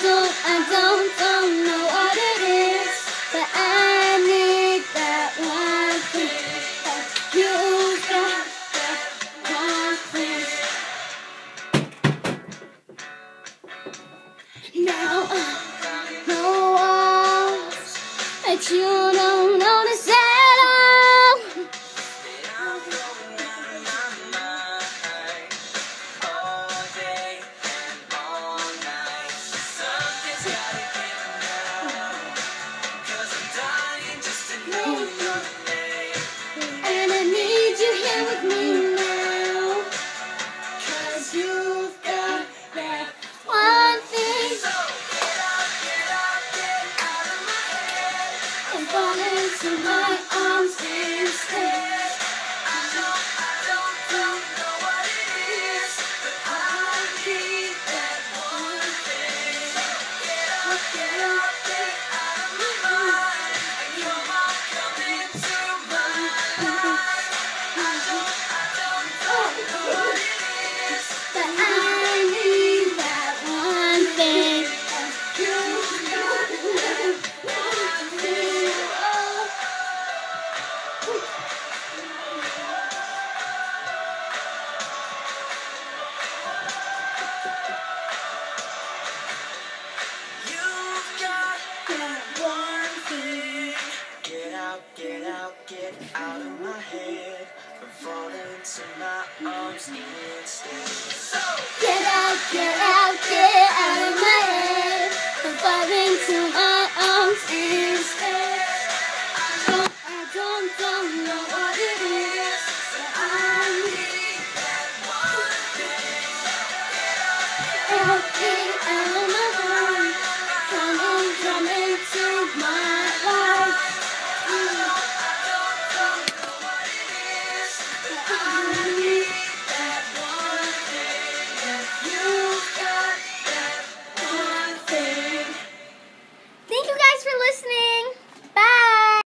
don't know what it is, but I need that one thing. You've got that one thing. Now I know that you don't notice at all. And I need you here with me now, 'cause you've got that one thing. So get out of my head, and fall into my arms instead. I don't know what it is, but I need that one thing. So get out of my mind, and come into my life. I don't know what it is, but I need that one thing. You've got that one thing. You've got that one thing. Get out of my head and fall into my arms.